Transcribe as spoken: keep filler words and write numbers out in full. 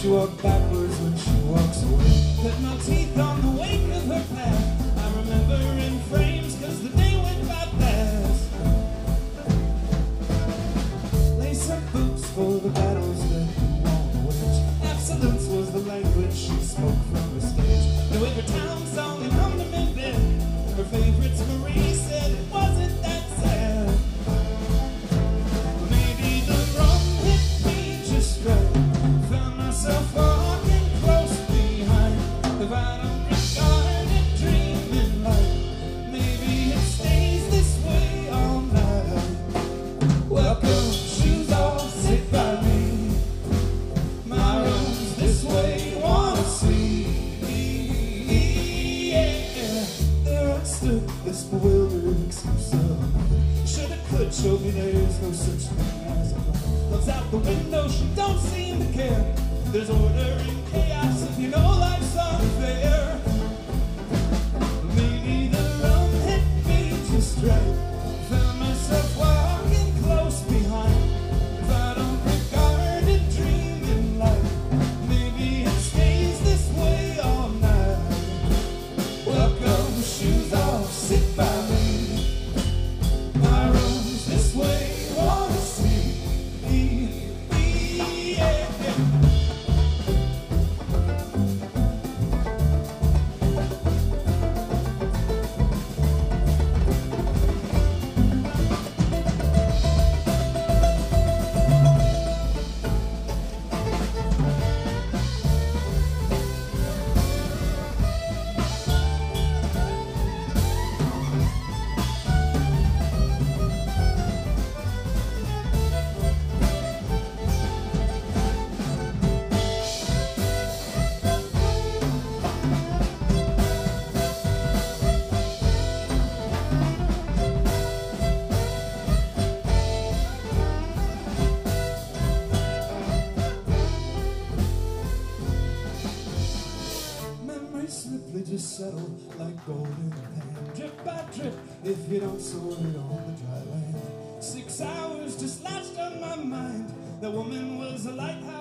She walked backwards when she walks away. Cut my teeth on the wake of her path. I remember in frames cause the day went by fast. Lace up boots for the battles that you won't wage. Absolutes was the language she spoke from her stage. Knew every town song and hummed them in bed. Her favorites Marie said it wasn't that sad. Maybe the rum hit me just right. Found myself walking close behind. If I don't regard it dreaming light, maybe it stays this way all night. Welcome, shoes off, sit by me. My room's this way, wanna see. Yeah, there I stood, this bewildered excuse of shoulda, could, show me there's no such thing as a plan. Loves out the window, she don't seem to care. There's order in chaos if you know life's unfair. Maybe the rum hit me just right. Found myself walking close behind. If I don't regard it dreaming light, maybe it stays this way all night. Welcome, shoes off, sit by me. My room's this way, wanna see. Yeah. Simply just settle like gold in the pan, drip by drip, if you don't sort it on the dry land. Six hours just latched on my mind. The woman was a lighthouse.